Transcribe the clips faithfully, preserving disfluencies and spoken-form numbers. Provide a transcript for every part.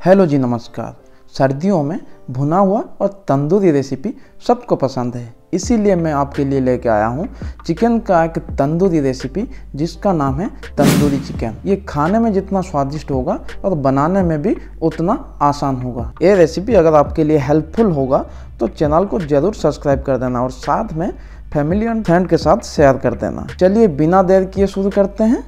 Hello जी, नमस्कार। सर्दियों में भुना हुआ और तंदूरी रेसिपी सबको पसंद है, इसीलिए मैं आपके लिए लेके आया हूँ चिकन का एक तंदूरी रेसिपी जिसका नाम है तंदूरी चिकन। ये खाने में जितना स्वादिष्ट होगा और बनाने में भी उतना आसान होगा। ये रेसिपी अगर आपके लिए हेल्पफुल होगा तो चैनल को ज़रूर सब्सक्राइब कर देना और साथ में फैमिली एंड फ्रेंड के साथ शेयर कर देना। चलिए बिना देर किए शुरू करते हैं।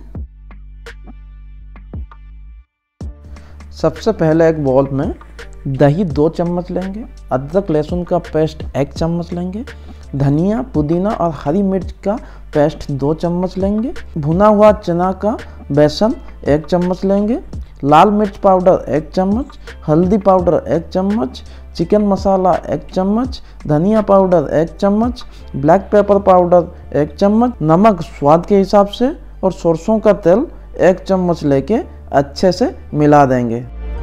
सबसे पहले एक बाउल में दही दो चम्मच लेंगे, अदरक लहसुन का पेस्ट एक चम्मच लेंगे, धनिया पुदीना और हरी मिर्च का पेस्ट दो चम्मच लेंगे, भुना हुआ चना का बेसन एक चम्मच लेंगे, लाल मिर्च पाउडर एक चम्मच, हल्दी पाउडर एक चम्मच, चिकन मसाला एक चम्मच, धनिया पाउडर एक चम्मच, ब्लैक पेपर पाउडर एक चम्मच, नमक स्वाद के हिसाब से और सरसों का तेल एक चम्मच लेके अच्छे से मिला देंगे।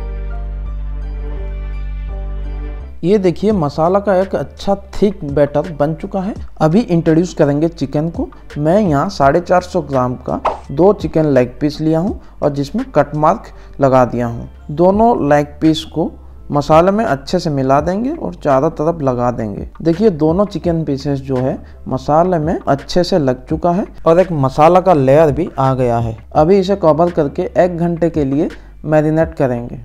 ये देखिए मसाला का एक अच्छा थिक बैटर बन चुका है। अभी इंट्रोड्यूस करेंगे चिकन को। मैं यहाँ साढ़े चार सौ ग्राम का दो चिकन लेग पीस लिया हूँ और जिसमें कट मार्क लगा दिया हूँ। दोनों लेग पीस को मसाले में अच्छे से मिला देंगे और चारों तरफ लगा देंगे। देखिए दोनों चिकन पीसेस जो है मसाले में अच्छे से लग चुका है और एक मसाला का लेयर भी आ गया है। अभी इसे कवर करके एक घंटे के लिए मैरिनेट करेंगे।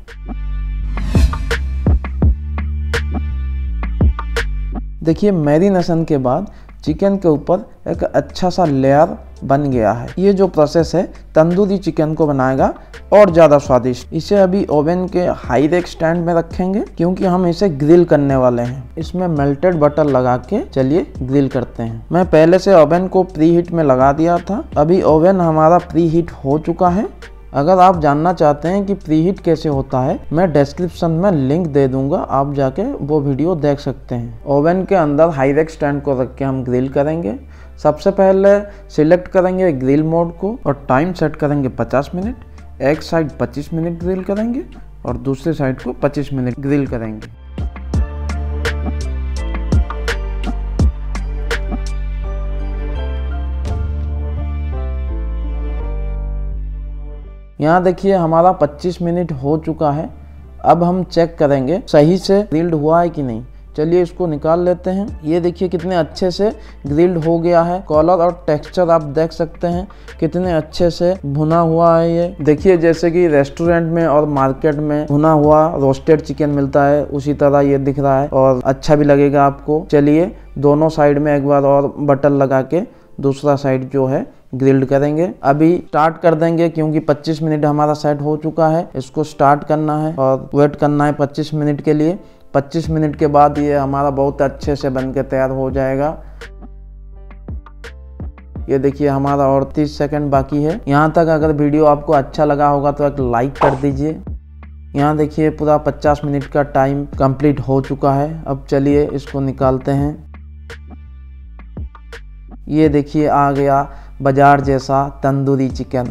देखिए मैरिनेशन के बाद चिकन के ऊपर एक अच्छा सा लेयर बन गया है। ये जो प्रोसेस है तंदूरी चिकन को बनाएगा और ज़्यादा स्वादिष्ट। इसे अभी ओवन के हाई रेक स्टैंड में रखेंगे क्योंकि हम इसे ग्रिल करने वाले हैं। इसमें मेल्टेड बटर लगा के चलिए ग्रिल करते हैं। मैं पहले से ओवन को प्री हीट में लगा दिया था। अभी ओवन हमारा प्री हीट हो चुका है। अगर आप जानना चाहते हैं कि प्री हीट कैसे होता है, मैं डिस्क्रिप्शन में लिंक दे दूंगा, आप जाके वो वीडियो देख सकते हैं। ओवन के अंदर हाई रेक स्टैंड को रख के हम ग्रिल करेंगे। सबसे पहले सिलेक्ट करेंगे ग्रिल मोड को और टाइम सेट करेंगे पचास मिनट। एक साइड पच्चीस मिनट ग्रिल करेंगे और दूसरे साइड को पच्चीस मिनट ग्रिल करेंगे। यहाँ देखिए हमारा पच्चीस मिनट हो चुका है। अब हम चेक करेंगे सही से ग्रिल्ड हुआ है कि नहीं। चलिए इसको निकाल लेते हैं। ये देखिए कितने अच्छे से ग्रिल्ड हो गया है। कलर और टेक्सचर आप देख सकते हैं कितने अच्छे से भुना हुआ है। ये देखिए जैसे कि रेस्टोरेंट में और मार्केट में भुना हुआ रोस्टेड चिकन मिलता है उसी तरह ये दिख रहा है और अच्छा भी लगेगा आपको। चलिए दोनों साइड में एक बार और बटर लगा के दूसरा साइड जो है ग्रिल्ड करेंगे। अभी स्टार्ट कर देंगे क्योंकि पच्चीस मिनट हमारा सेट हो चुका है। इसको स्टार्ट करना है और वेट करना है पच्चीस मिनट के लिए। पच्चीस मिनट के बाद ये हमारा बहुत अच्छे से बन के तैयार हो जाएगा। ये देखिए हमारा और तीस सेकंड बाकी है। यहाँ तक अगर वीडियो आपको अच्छा लगा होगा तो एक लाइक कर दीजिए। यहाँ देखिए पूरा पचास मिनट का टाइम कंप्लीट हो चुका है। अब चलिए इसको निकालते हैं। ये देखिए आ गया बाजार जैसा तंदूरी चिकन।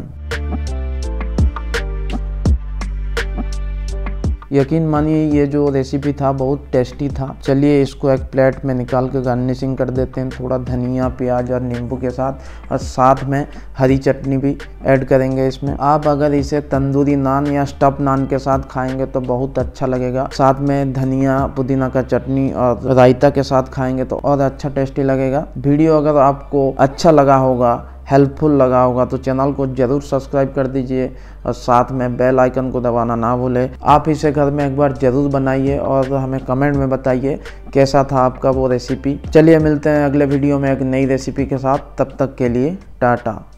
यकीन मानिए ये जो रेसिपी था बहुत टेस्टी था। चलिए इसको एक प्लेट में निकाल के गार्निशिंग कर देते हैं थोड़ा धनिया प्याज और नींबू के साथ, और साथ में हरी चटनी भी ऐड करेंगे इसमें। आप अगर इसे तंदूरी नान या स्टफ नान के साथ खाएंगे तो बहुत अच्छा लगेगा। साथ में धनिया पुदीना का चटनी और रायता के साथ खाएंगे तो और अच्छा टेस्टी लगेगा। वीडियो अगर आपको अच्छा लगा होगा, हेल्पफुल लगा होगा तो चैनल को ज़रूर सब्सक्राइब कर दीजिए और साथ में बेल आइकन को दबाना ना भूलें। आप इसे घर में एक बार ज़रूर बनाइए और हमें कमेंट में बताइए कैसा था आपका वो रेसिपी। चलिए मिलते हैं अगले वीडियो में एक नई रेसिपी के साथ। तब तक के लिए टाटा।